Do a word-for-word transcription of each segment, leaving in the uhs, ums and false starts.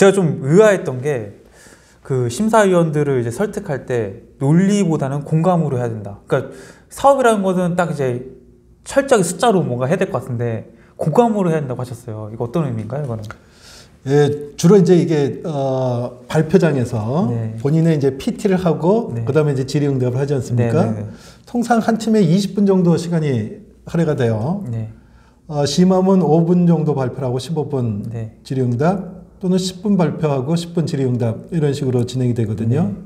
제가 좀 의아했던 게 그 심사위원들을 이제 설득할 때 논리보다는 공감으로 해야 된다. 그러니까 사업이라는 것은 딱 이제 철저하게 숫자로 뭔가 해야 될 것 같은데 공감으로 해야 된다고 하셨어요. 이거 어떤 의미인가요, 이거는? 예, 주로 이제 이게 어, 발표장에서 네. 본인의 이제 피티를 하고 네. 그다음에 이제 질의응답을 하지 않습니까? 네, 네, 네. 통상 한 팀에 이십 분 정도 시간이 할애가 돼요. 네. 어, 심함은 오 분 정도 발표를 하고 십오 분 네. 질의응답 또는 십 분 발표하고 십 분 질의응답 이런 식으로 진행이 되거든요. 네.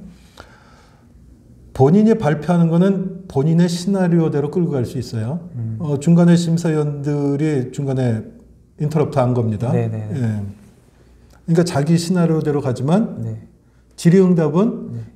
본인이 발표하는 거는 본인의 시나리오대로 끌고 갈 수 있어요. 음. 어, 중간에 심사위원들이 중간에 인터럽트 한 겁니다. 네, 네, 네. 예. 그러니까 자기 시나리오대로 가지만 네. 질의응답은 네.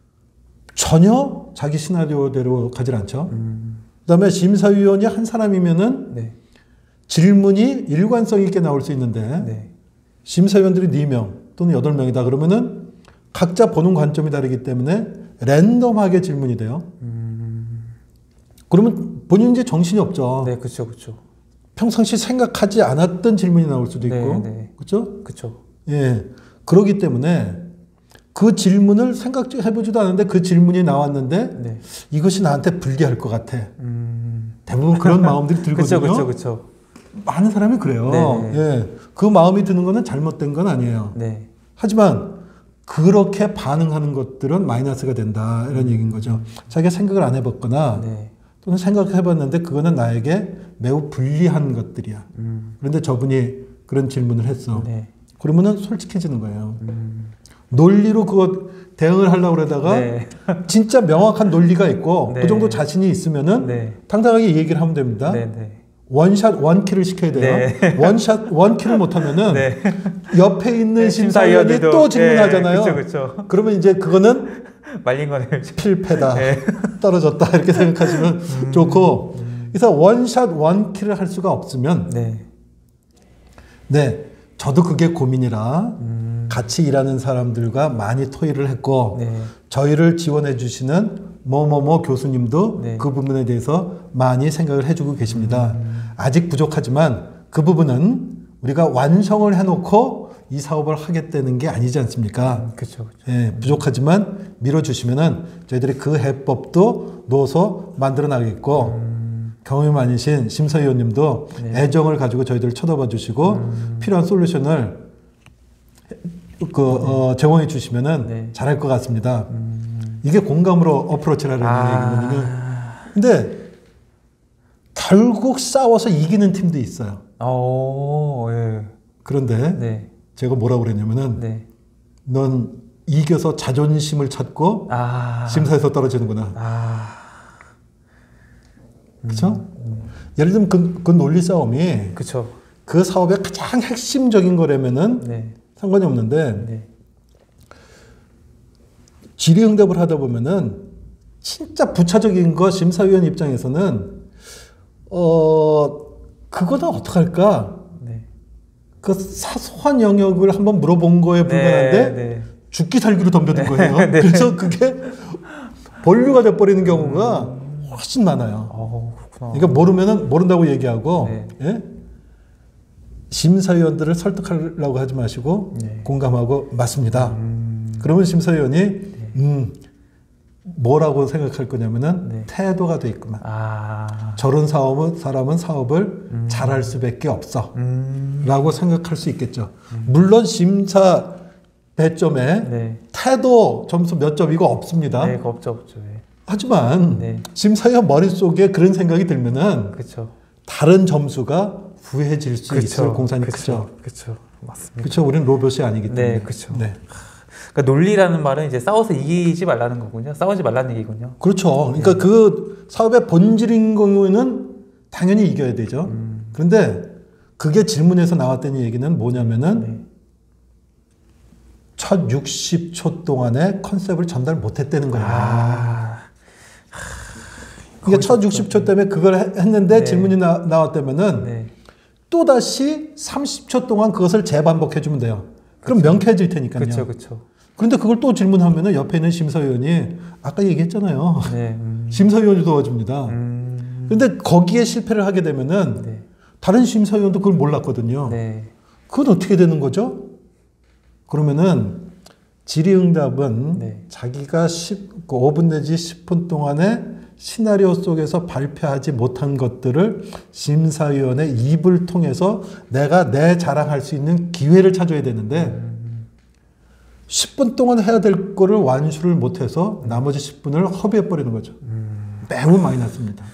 전혀 자기 시나리오대로 가질 않죠. 음. 그다음에 심사위원이 한 사람이면은 네. 질문이 일관성 있게 나올 수 있는데 네. 심사위원들이 네 명 또는 여덟 명이다 그러면은 각자 보는 관점이 다르기 때문에 랜덤하게 질문이 돼요. 음. 그러면 본인 이제 정신이 없죠. 네, 그렇죠, 그렇죠. 평상시 생각하지 않았던 질문이 나올 수도 있고, 네, 네. 그렇죠? 그렇죠. 예, 그러기 때문에 그 질문을 생각해보지도 않았는데 그 질문이 나왔는데 네. 이것이 나한테 불리할 것 같아. 음. 대부분 그런 마음들이 들거든요. 그렇죠, 그렇죠, 그렇죠. 많은 사람이 그래요. 네. 예, 그 마음이 드는 거는 잘못된 건 아니에요. 네. 하지만 그렇게 반응하는 것들은 마이너스가 된다 이런 얘기인 거죠. 자기가 생각을 안 해봤거나 네. 또는 생각해봤는데 그거는 나에게 매우 불리한 것들이야. 음. 그런데 저분이 그런 질문을 했어. 네. 그러면은 솔직해지는 거예요. 음. 논리로 그거 대응을 하려고 그러다가 네. 진짜 명확한 논리가 있고 네. 그 정도 자신이 있으면은 네. 당당하게 얘기를 하면 됩니다. 네, 네. 원샷 원킬을 시켜야 돼요. 네. 원샷 원킬을 못하면은 네. 옆에 있는 네, 심사위원이 심사위원들도- 또 질문하잖아요. 네, 그렇죠, 그렇죠. 그러면 이제 그거는 말린 거네요. 필패다, 네. 떨어졌다 이렇게 생각하시면 음. 좋고, 그래서 원샷 원킬을 할 수가 없으면 네. 네, 저도 그게 고민이라 음. 같이 일하는 사람들과 많이 토의를 했고 네. 저희를 지원해 주시는 뭐뭐뭐 교수님도 네. 그 부분에 대해서 많이 생각을 해주고 계십니다. 음. 아직 부족하지만 그 부분은 우리가 완성을 해놓고 이 사업을 하겠다는 게 아니지 않습니까? 그렇죠, 그렇죠. 예, 부족하지만 밀어주시면은 저희들이 그 해법도 넣어서 만들어 나가겠고 음. 경험이 많으신 심사위원님도 네. 애정을 가지고 저희들을 쳐다봐 주시고 음. 필요한 솔루션을 그 어, 제공해 주시면은 네. 잘할 것 같습니다. 음. 이게 공감으로 어프로치라는 아. 얘기거든요. 근데 결국 싸워서 이기는 팀도 있어요. 오, 예. 그런데 네. 제가 뭐라고 그랬냐면은 네. 넌 이겨서 자존심을 찾고 아. 심사에서 떨어지는구나. 아. 그렇죠? 예를 들면 그, 그 논리 싸움이 그렇죠. 그 사업의 가장 핵심적인 거라면은 네. 상관이 없는데 네. 질의응답을 하다 보면은 진짜 부차적인 거 심사위원 입장에서는 어 그거는 어떡할까? 네. 그 사소한 영역을 한번 물어본 거에 불과한데 네. 네. 죽기 살기로 덤벼든 거예요. 네. 그래서 그게 본류가 돼버리는 경우가 훨씬 많아요. 어, 그렇구나. 그러니까 모르면은 모른다고 얘기하고 네. 예? 심사위원들을 설득하려고 하지 마시고 네. 공감하고 맞습니다. 음. 그러면 심사위원이 음, 뭐라고 생각할 거냐면은 네. 태도가 돼 있구만. 아. 저런 사업은 사람은 사업을 음. 잘할 수밖에 없어. 음. 라고 생각할 수 있겠죠. 물론 심사 배점에 네. 태도 점수 몇 점 이거 없습니다. 네, 그거 없죠, 없죠. 예. 하지만 네. 심사위원 머릿속에 그런 생각이 들면은 그렇죠. 다른 점수가 부해질 수 있을 공산이 크죠. 그렇죠. 맞습니다. 그렇죠. 우리는 로봇이 아니기 때문에. 네, 그렇죠. 네. 그러니까 논리라는 말은 이제 싸워서 이기지 말라는 거군요. 싸우지 말라는 얘기군요. 그렇죠. 그러니까 네. 그 사업의 본질인 경우에는 당연히 이겨야 되죠. 음. 그런데 그게 질문에서 나왔다는 얘기는 뭐냐면은 네. 첫 육십 초 동안에 컨셉을 전달 못했다는 거예요. 아. 그러니까 첫 육십 초 때문에 그걸 해- 했는데 네. 질문이 나, 나왔다면은 네. 또 다시 삼십 초 동안 그것을 재반복해 주면 돼요. 그럼 명쾌해질 테니까요. 그렇죠, 그렇죠. 그런데 그걸 또 질문하면은 옆에 있는 심사위원이 아까 얘기했잖아요. 네. 음. 심사위원이 도와줍니다. 음. 그런데 거기에 실패를 하게 되면은 네. 다른 심사위원도 그걸 몰랐거든요. 네. 그건 어떻게 되는 거죠? 그러면은 질의응답은 네. 자기가 십, 오 분 내지 십 분 동안에 시나리오 속에서 발표하지 못한 것들을 심사위원의 입을 통해서 내가 내 자랑할 수 있는 기회를 찾아야 되는데 음. 십 분 동안 해야 될 거를 완수를 못해서 나머지 십 분을 허비해버리는 거죠. 음. 매우 많이 났습니다.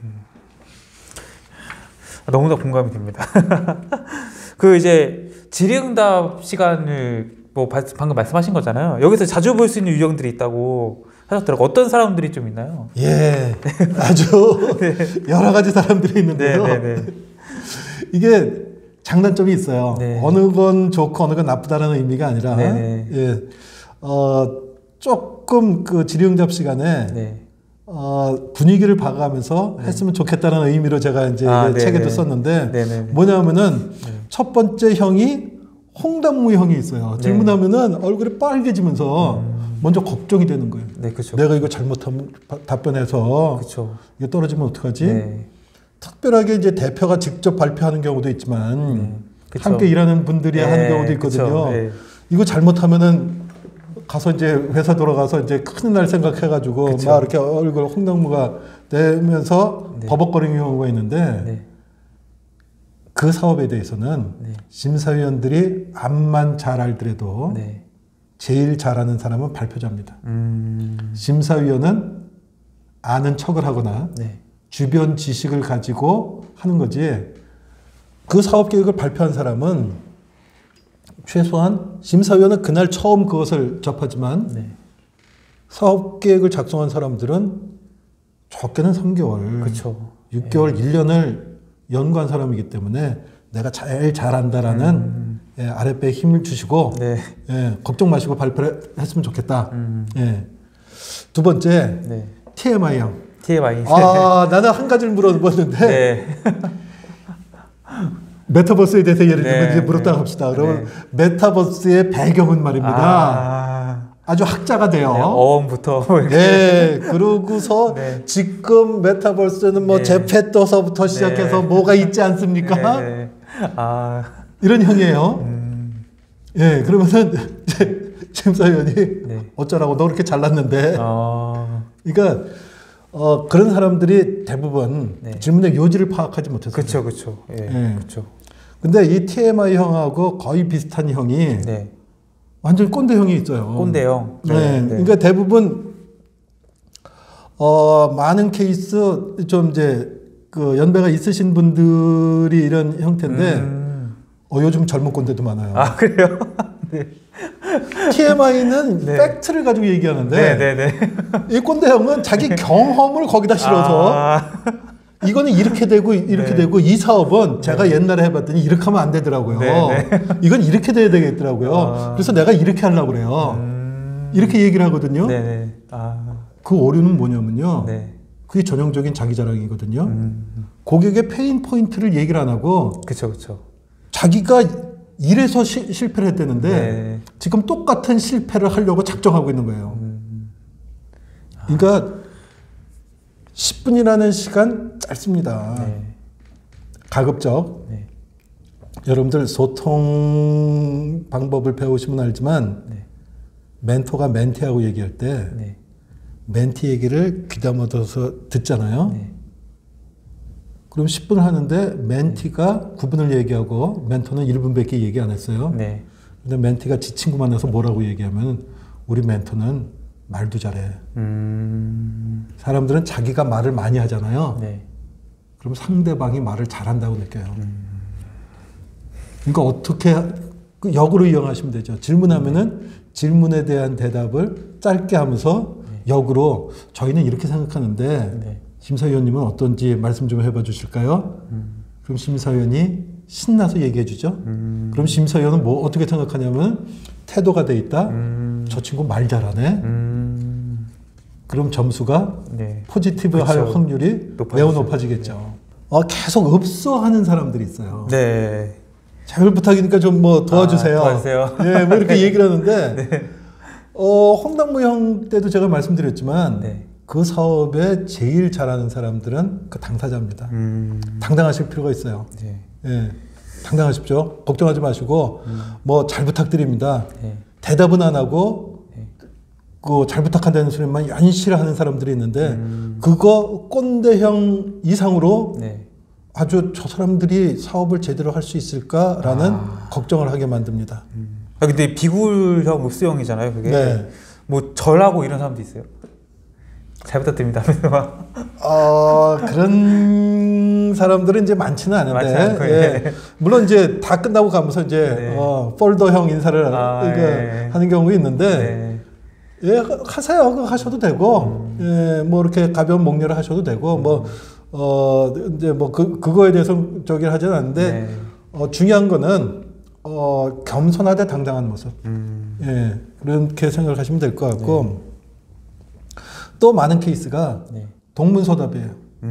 너무나 공감이 됩니다. 그 이제 질의응답 시간을 뭐 방금 말씀하신 거잖아요. 여기서 자주 볼 수 있는 유형들이 있다고 하셨더라고요. 어떤 사람들이 좀 있나요? 예, 아주 네. 여러 가지 사람들이 있는데요. 네, 네, 네. 이게 장단점이 있어요. 네. 어느 건 좋고 어느 건 나쁘다는 의미가 아니라, 네, 네. 예, 어, 조금 그 질의응답 시간에 네. 어, 분위기를 봐가면서 네. 했으면 좋겠다는 의미로 제가 이제 아, 이 네, 책에도 네. 썼는데 네, 네. 뭐냐면은 네. 첫 번째 형이 홍당무 형이 있어요. 네. 질문하면은 얼굴이 빨개지면서 음. 먼저 걱정이 되는 거예요. 네, 그렇죠. 내가 이거 잘못하면 바- 답변해서 그렇죠. 이게 떨어지면 어떡하지? 네. 특별하게 이제 대표가 직접 발표하는 경우도 있지만 네. 그쵸. 함께 일하는 분들이 네, 하는 경우도 있거든요. 그쵸. 네. 이거 잘못하면은 가서 이제 회사 돌아가서 이제 큰일 날 생각해가지고 그쵸. 막 이렇게 얼굴 홍당무가 되면서 네. 버벅거리는 경우가 있는데 네. 그 사업에 대해서는 네. 심사위원들이 암만 잘 알더라도 네. 제일 잘하는 사람은 발표자입니다. 음. 심사위원은 아는 척을 하거나 네. 주변 지식을 가지고 하는 거지 그 사업 계획을 발표한 사람은 최소한 심사위원은 그날 처음 그것을 접하지만 네. 사업 계획을 작성한 사람들은 적게는 삼 개월, 그렇죠. 육 개월, 일 년을 연구한 사람이기 때문에 내가 제일 잘한다라는 음. 예, 아랫배에 힘을 주시고 네. 예, 걱정 마시고 발표를 했으면 좋겠다. 음. 예. 두 번째 네. 티엠아이형. 티엠아이. 아 나는 한 가지를 물어봤는데 네. 메타버스에 대해서 예를 들면 네, 이제 물었다 네. 합시다. 그러면 메타버스의 배경은 말입니다. 아. 아주 학자가 돼요. 네, 어음부터 뭐 이렇게. 네, 그러고서 네. 지금 메타버스는 뭐 네. 제페토서부터 시작해서 네. 뭐가 있지 않습니까? 네, 네. 아. 이런 형이에요. 음. 예, 그러면은 이제 심사위원이 네. 어쩌라고 너 그렇게 잘났는데. 어. 그러니까 어, 그런 사람들이 대부분 네. 질문의 요지를 파악하지 못했어요. 그렇죠, 그렇죠. 예, 네. 그렇죠. 근데 이 티엠아이 형하고 거의 비슷한 형이 네. 완전 꼰대 형이 있어요. 꼰대형. 네. 그러니까 대부분 어, 많은 케이스 좀 이제 그 연배가 있으신 분들이 이런 형태인데 음. 어, 요즘 젊은 꼰대도 많아요. 아 그래요? 네. 티엠아이는 네. 팩트를 가지고 얘기하는데 네, 네, 네. 이 꼰대 형은 자기 경험을 거기다 실어서 아. 이거는 이렇게 되고 이렇게 네. 되고 이 사업은 제가 옛날에 해봤더니 이렇게 하면 안 되더라고요. 네, 이건 이렇게 돼야 되겠더라고요. 아. 그래서 내가 이렇게 하려고 그래요. 음. 이렇게 얘기를 하거든요. 네, 네. 아. 그 오류는 뭐냐면요. 네. 그게 전형적인 자기 자랑이거든요. 음. 고객의 페인 포인트를 얘기를 안 하고 그렇죠, 그렇죠. 자기가 이래서 시, 실패를 했다는데 네. 지금 똑같은 실패를 하려고 작정하고 있는 거예요. 음. 그러니까 십 분이라는 시간 짧습니다. 네. 가급적 네. 여러분들 소통 방법을 배우시면 알지만 네. 멘토가 멘티하고 얘기할 때 네. 멘티 얘기를 귀담아서 듣잖아요. 네. 그럼 십 분을 하는데 멘티가 구 분을 얘기하고 멘토는 일 분밖에 얘기 안 했어요. 네. 근데 멘티가 지 친구 만나서 뭐라고 얘기하면 우리 멘토는 말도 잘해. 음. 사람들은 자기가 말을 많이 하잖아요. 네. 그럼 상대방이 말을 잘한다고 느껴요. 음. 그러니까 어떻게 그 역으로 이용하시면 되죠. 질문하면은 질문에 대한 대답을 짧게 하면서 네. 역으로 저희는 이렇게 생각하는데 네. 심사위원님은 어떤지 말씀 좀 해봐 주실까요? 음. 그럼 심사위원이 신나서 얘기해 주죠. 음. 그럼 심사위원은 뭐 어떻게 생각하냐면 태도가 돼 있다. 음. 저 친구 말 잘하네. 음. 그럼 점수가 네. 포지티브 할 그쵸. 확률이 높아지죠. 매우 높아지겠죠. 어, 계속 읍소하는 사람들이 있어요. 네. 잘 부탁이니까 좀 뭐 도와주세요. 아, 도와주세요. 예, 뭐 이렇게 얘기를 하는데, 네. 어, 홍당무 형 때도 제가 말씀드렸지만, 네. 그 사업에 제일 잘하는 사람들은 그 당사자입니다. 음. 당당하실 필요가 있어요. 네. 예. 당당하십시오. 걱정하지 마시고 음. 뭐 잘 부탁드립니다. 네. 대답은 안 하고 네. 그 잘 부탁한다는 소리만 연실히 하는 사람들이 있는데 음. 그거 꼰대형 이상으로 네. 아주 저 사람들이 사업을 제대로 할 수 있을까라는 아. 걱정을 하게 만듭니다. 음. 아 근데 비굴형 읍수형이잖아요. 그게 네. 뭐 절하고 이런 사람도 있어요. 잘 부탁드립니다. 어, 그런 사람들은 이제 많지는 않은데, 많지 않고, 예. 예. 물론 이제 다 끝나고 가면서 이제 네. 어, 폴더형 인사를 아, 이거 예. 하는 경우가 있는데, 네. 예, 하세요. 그거 하셔도 되고, 음. 예, 뭐 이렇게 가벼운 목례를 하셔도 되고, 음. 뭐, 어, 이제 뭐 그, 그거에 대해서 저기 하지는 않는데, 네. 어, 중요한 거는, 어, 겸손하되 당당한 모습. 음. 예, 그렇게 생각을 하시면 될 것 같고, 또 많은 케이스가 네. 동문서답이에요.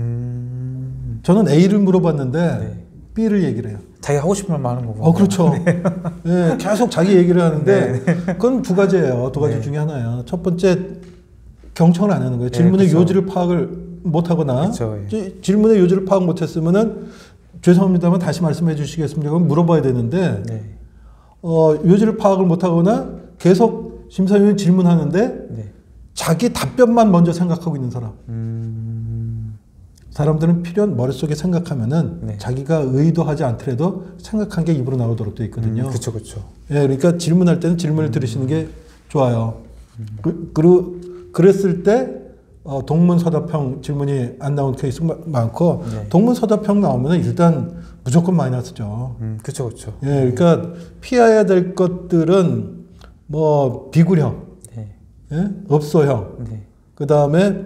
음. 저는 A를 물어봤는데 네. B를 얘기를 해요. 자기 하고 싶은 말만 하는 거고. 어, 그렇죠. 예, 계속 자기 얘기를 하는데 네. 그건 두 가지예요. 두 가지 네. 중에 하나예요. 첫 번째, 경청을 안 하는 거예요. 네, 질문의 그쵸. 요지를 파악을 못 하거나 그쵸, 예. 지- 질문의 요지를 파악 못 했으면은 죄송합니다만 다시 말씀해 주시겠습니까? 물어봐야 되는데 네. 어, 요지를 파악을 못 하거나 계속 심사위원이 질문하는데 네. 자기 답변만 먼저 생각하고 있는 사람. 음. 사람들은 필연 머릿속에 생각하면은 네. 자기가 의도하지 않더라도 생각한 게 입으로 나오도록 돼 있거든요. 음, 그렇죠, 그렇죠. 예, 그러니까 질문할 때는 질문을 음. 들으시는 게 좋아요. 그, 그, 그랬을 때 어, 동문서답형 질문이 안 나온 케이스가 마- 많고 네. 동문서답형 나오면 일단 무조건 마이너스죠. 음, 그렇죠, 그렇죠. 예, 그러니까 피해야 될 것들은 뭐 비굴형, 네. 예? 업소형, 네. 그 다음에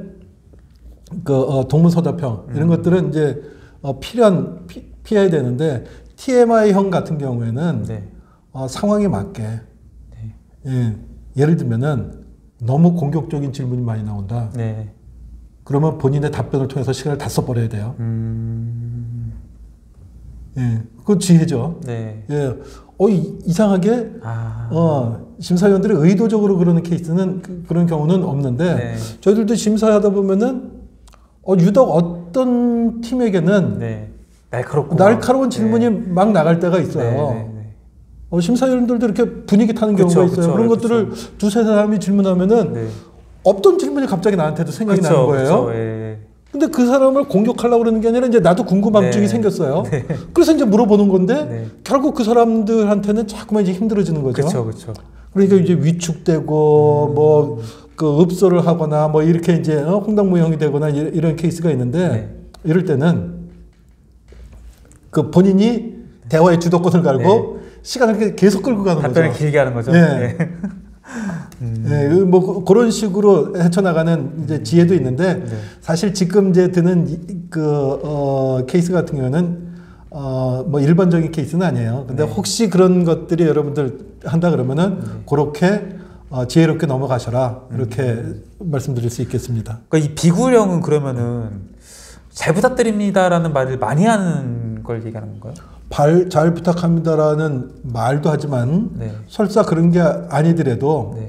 그 어, 동문서답형 이런 음. 것들은 이제 어, 필연 피, 피해야 되는데 티엠아이형 같은 경우에는 네. 어, 상황에 맞게 네. 예, 예를 들면은 너무 공격적인 질문이 많이 나온다. 네. 그러면 본인의 답변을 통해서 시간을 다 써버려야 돼요. 음. 예, 그건 지혜죠. 네. 예, 어 이, 이상하게 아. 어, 심사위원들이 의도적으로 그러는 케이스는 그, 그런 경우는 없는데 네. 저희들도 심사하다 보면은 어, 유독 어떤 팀에게는 네. 날카롭고 날카로운 질문이 네. 막 나갈 때가 있어요. 네, 네, 네. 어, 심사위원들도 이렇게 분위기 타는 그쵸, 경우가 있어요. 그쵸, 그런 그쵸. 것들을 두세 사람이 질문하면은 네. 없던 질문이 갑자기 나한테도 생각이 그쵸, 나는 거예요. 그쵸, 예. 근데 그 사람을 공격하려고 그러는 게 아니라 이제 나도 궁금함증이 네. 생겼어요. 네. 그래서 이제 물어보는 건데 네. 결국 그 사람들한테는 자꾸만 이제 힘들어지는 거죠. 그렇죠, 그렇죠. 그러니까 이제 위축되고 음. 뭐 그 읍소를 하거나 뭐 이렇게 이제 어, 홍당무형이 되거나 이- 이런 케이스가 있는데 네. 이럴 때는 그 본인이 대화의 주도권을 갈고 네. 시간을 이렇게 계속 끌고 가는 답변을 거죠. 길게 하는 거죠. 예. 네. 음. 예, 그뭐 그런 식으로 헤쳐나가는 이제 지혜도 있는데 네. 사실 지금 이제 드는 이- 그 어, 케이스 같은 경우는 어, 뭐 일반적인 케이스는 아니에요. 근데 네. 혹시 그런 것들이 여러분들 한다 그러면은 네. 그렇게 어, 지혜롭게 넘어가셔라 이렇게 음. 말씀드릴 수 있겠습니다. 그러니까 이 비굴형은 그러면은 잘 부탁드립니다라는 말을 많이 하는 걸 얘기하는 건가요? 발, 잘 부탁합니다라는 말도 하지만 네. 설사 그런 게 아니더라도 네.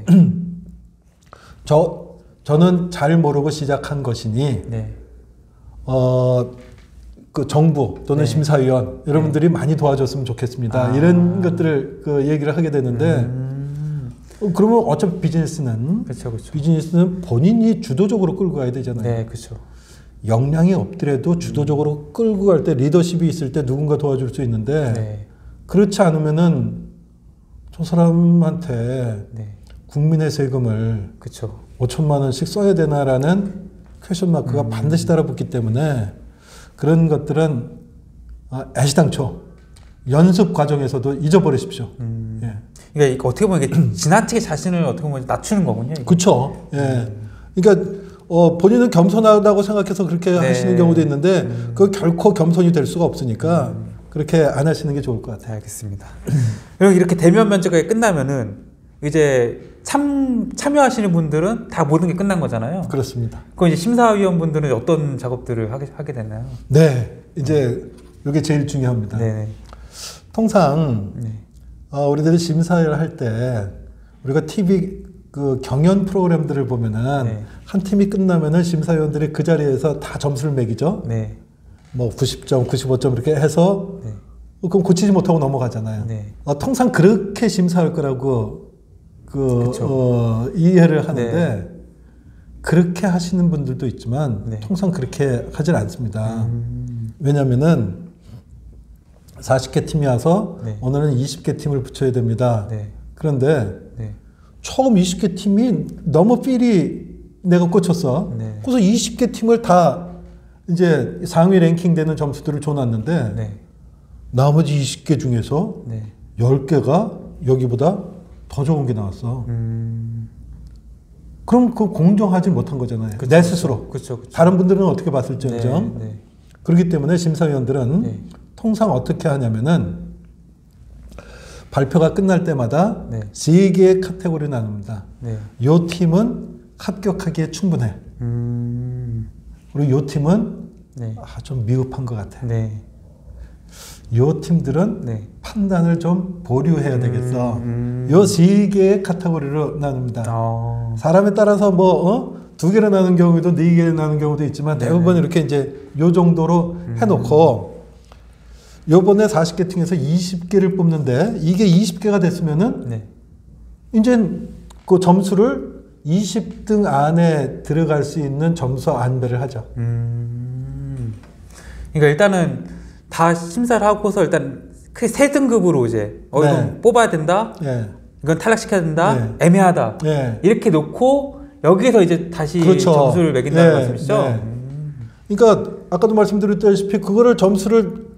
저 저는 잘 모르고 시작한 것이니 네. 어, 그 정부 또는 네. 심사위원 여러분들이 많이 도와줬으면 좋겠습니다. 아. 이런 것들을 그 얘기를 하게 되는데 음. 어, 그러면 어차피 비즈니스는 그렇죠, 그렇죠. 비즈니스는 본인이 주도적으로 끌고 가야 되잖아요. 네, 그렇죠. 역량이 없더라도 주도적으로 끌고 갈 때 리더십이 있을 때 누군가 도와줄 수 있는데 네. 그렇지 않으면은 저 사람한테 네. 국민의 세금을 그렇죠. 오천만 원씩 써야 되나라는 퀘션 마크가 음. 반드시 달아붙기 때문에 그런 것들은 아, 애시당초 연습 과정에서도 잊어버리십시오. 음. 예. 그러니까 이거 어떻게 보면 이게 지나치게 자신을 어떻게 보면 낮추는 거군요. 이게. 그렇죠. 예. 그러니까 어, 본인은 겸손하다고 생각해서 그렇게 네. 하시는 경우도 있는데 음. 그 결코 겸손이 될 수가 없으니까 음. 그렇게 안 하시는 게 좋을 것 같아요. 네, 알겠습니다. 그럼 이렇게 대면 면접이 끝나면은 이제 참 참여하시는 분들은 다 모든 게 끝난 거잖아요. 그렇습니다. 그럼 이제 심사위원분들은 어떤 작업들을 하게 하게 되나요? 네. 이제 이게 제일 중요합니다. 네. 통상 네. 어, 우리들이 심사를 할 때 우리가 티비 그 경연 프로그램들을 보면은 네. 한 팀이 끝나면은 심사위원들이 그 자리에서 다 점수를 매기죠. 네. 뭐 구십 점, 구십오 점 이렇게 해서 네. 그럼 고치지 못하고 넘어가잖아요. 네. 어, 통상 그렇게 심사할 거라고 그 어, 이해를 하는데 네. 그렇게 하시는 분들도 있지만 네. 통상 그렇게 하질 않습니다. 음. 왜냐하면은 사십 개 팀이 와서 네. 오늘은 이십 개 팀을 붙여야 됩니다. 네. 그런데 네. 처음 이십 개 팀이 너무 필이 내가 꽂혔어. 네. 그래서 이십 개 팀을 다 이제 상위 랭킹 되는 점수들을 줘놨는데 네. 나머지 이십 개 중에서 네. 열 개가 여기보다 더 좋은 게 나왔어. 음. 그럼 그 공정하지 못한 거잖아요. 그쵸, 내 스스로. 그쵸, 그쵸. 다른 분들은 어떻게 봤을지언정. 네. 네. 그렇기 때문에 심사위원들은 네. 통상 어떻게 하냐면은 발표가 끝날 때마다 네. 세 개의 카테고리를 나눕니다. 네. 요 팀은 합격하기에 충분해. 음. 그리고 요 팀은 네. 아, 좀 미흡한 것 같아. 네. 요 팀들은 네. 판단을 좀 보류해야 되겠어. 음. 요 세 개의 카테고리로 나눕니다. 어. 사람에 따라서 뭐, 어? 두 개로 나눈 경우도 네 개로 나눈 경우도 있지만 대부분 네네. 이렇게 이제 요 정도로 해놓고 요번에 사십 개 팀에서 이십 개를 뽑는데 이게 이십 개가 됐으면은 네. 이제 그 점수를 이십 등 안에 들어갈 수 있는 점수 안배를 하죠. 음. 그러니까 일단은 다 심사를 하고서 일단 크게 세 등급으로 이제 어 네. 이건 뽑아야 된다. 예. 이건 탈락시켜야 된다. 네. 애매하다. 예. 이렇게 놓고 여기서 이제 다시 그렇죠. 점수를 매긴다는 네, 말씀이시죠? 네. 음. 그러니까 아까도 말씀드렸다시피 그거를 점수를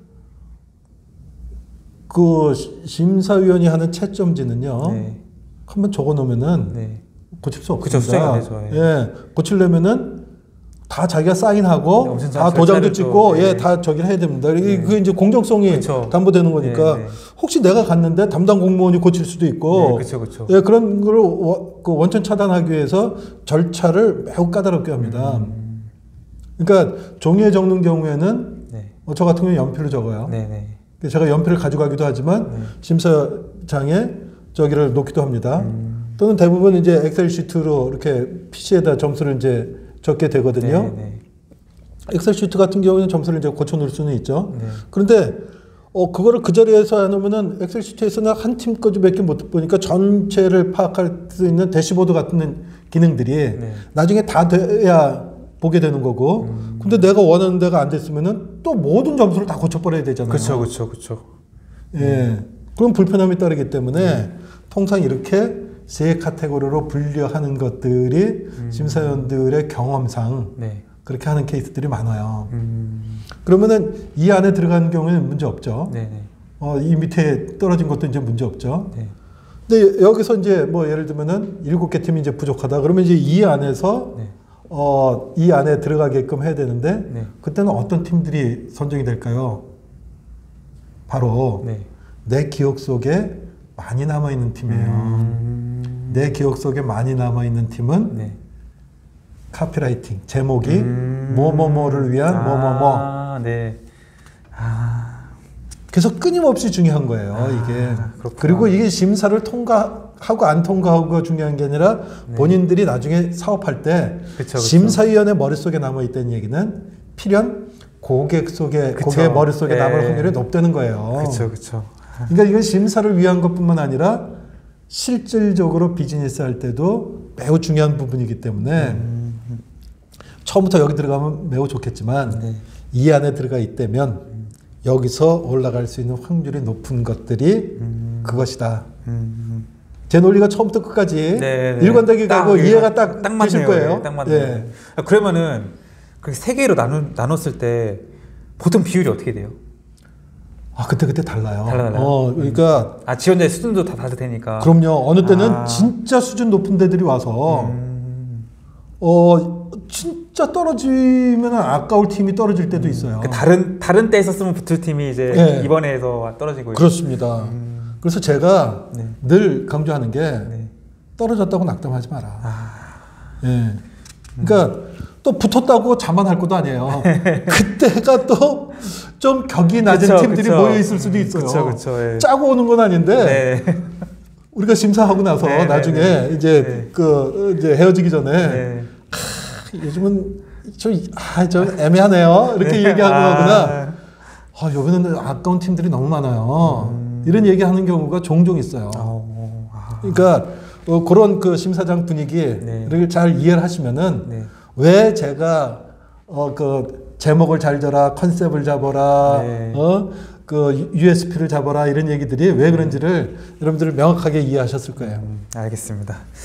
그 심사위원이 하는 채점지는요. 네. 한번 적어 놓으면은 네. 고칠 수 그쵸, 없습니다. 수정이 안 되죠. 예. 예. 고치려면은 다 자기가 네, 사인하고 엄청 다 잘 도장도 절차를 찍고 또, 예, 네. 다 저기를 해야 됩니다. 이게 네. 그게 이제 공정성이 그쵸. 담보되는 거니까 네, 네. 혹시 내가 갔는데 담당 공무원이 고칠 수도 있고 네, 그쵸, 그쵸. 예, 그런 걸 워- 그 원천 차단하기 위해서 절차를 매우 까다롭게 합니다. 음. 그러니까 종이에 적는 경우에는 네. 어, 저 같은 경우는 연필로 적어요. 네, 네. 그래서 제가 연필을 가져가기도 하지만 네. 심사장에 저기를 놓기도 합니다. 음. 또는 대부분 이제 엑셀 시트로 이렇게 피시에다 점수를 이제 적게 되거든요. 네, 네. 엑셀 시트 같은 경우는 점수를 이제 고쳐 놓을 수는 있죠. 네. 그런데 어 그거를 그 자리에서 해놓으면은 엑셀 시트에서는 한 팀 거밖에 못 보니까 전체를 파악할 수 있는 대시보드 같은 기능들이 네. 나중에 다 돼야 보게 되는 거고. 음. 근데 내가 원하는 데가 안 됐으면은 또 모든 점수를 다 고쳐버려야 되잖아요. 그쵸, 그쵸, 그쵸. 예. 그럼 불편함이 따르기 때문에 통상 이렇게 세 카테고리로 분류하는 것들이 음. 심사위원들의 경험상 네. 그렇게 하는 케이스들이 많아요. 음. 그러면은 이 안에 들어가는 경우에는 문제 없죠. 네, 네. 어, 이 밑에 떨어진 것도 이제 문제 없죠. 네. 근데 여기서 이제 뭐 예를 들면은 일곱 개 팀이 이제 부족하다. 그러면 이제 이 안에서 네. 어, 이 안에 들어가게끔 해야 되는데 네. 그때는 어떤 팀들이 선정이 될까요? 바로 네. 내 기억 속에 많이 남아 있는 팀이에요. 음. 내 기억 속에 많이 남아 있는 팀은 네. 카피라이팅 제목이 음. 뭐뭐뭐를 위한 아, 뭐뭐뭐. 네. 아. 그래서 끊임없이 중요한 거예요. 아, 이게 그렇구나. 그리고 이게 심사를 통과하고 안 통과하고가 중요한 게 아니라 네. 본인들이 나중에 사업할 때 그쵸, 그쵸. 심사위원의 머릿속에 남아 있다는 얘기는 필연 고객 속에 그쵸. 고객 머릿속에 네. 남을 확률이 높다는 거예요. 그쵸, 그쵸. 그러니까 이건 심사를 위한 것뿐만 아니라 실질적으로 비즈니스 할 때도 매우 중요한 부분이기 때문에 음. 처음부터 여기 들어가면 매우 좋겠지만 네. 이 안에 들어가 있다면 여기서 올라갈 수 있는 확률이 높은 것들이 음. 그것이다. 음. 제 논리가 처음부터 끝까지 네, 네. 일관되게 가고 딱 이해가 딱 딱 되실 맞네요. 거예요. 예, 딱 맞네요. 예. 아, 그러면은 그렇게 세 개로 나누, 나눴을 때 보통 비율이 어떻게 돼요? 아 그때 그때 달라요. 달라요? 어, 그러니까 아 지원자의 수준도 다 다르 테니까. 그럼요. 어느 때는 아. 진짜 수준 높은 데들이 와서 음. 어 진짜 떨어지면 아까울 팀이 떨어질 때도 있어요. 그 다른 다른 때 있었으면 붙을 팀이 이제 네. 이번에 해서 떨어지고. 그렇습니다. 음. 그래서 제가 네. 늘 강조하는 게 네. 떨어졌다고 낙담하지 마라. 아. 예. 그러니까 또 붙었다고 자만할 것도 아니에요. 그때가 또 좀 격이 낮은 그쵸, 팀들이 그쵸. 모여 있을 수도 있어요. 그쵸, 그쵸, 예. 짜고 오는 건 아닌데 네. 우리가 심사하고 나서 네, 나중에 네, 네. 이제 네. 그 이제 헤어지기 전에 네. 요즘은 좀, 아, 좀 애매하네요. 이렇게 네. 얘기하고 아. 하거나 아, 여기는 아까운 팀들이 너무 많아요. 음. 이런 얘기하는 경우가 종종 있어요. 어, 아. 그러니까 어, 그런 그 심사장 분위기를 네. 잘 이해를 하시면은 네. 왜 제가 어, 그 제목을 잘 잡아라, 컨셉을 잡아라, 네. 어, 그 유에스피를 잡아라 이런 얘기들이 왜 그런지를 여러분들 명확하게 이해하셨을 거예요. 음, 알겠습니다.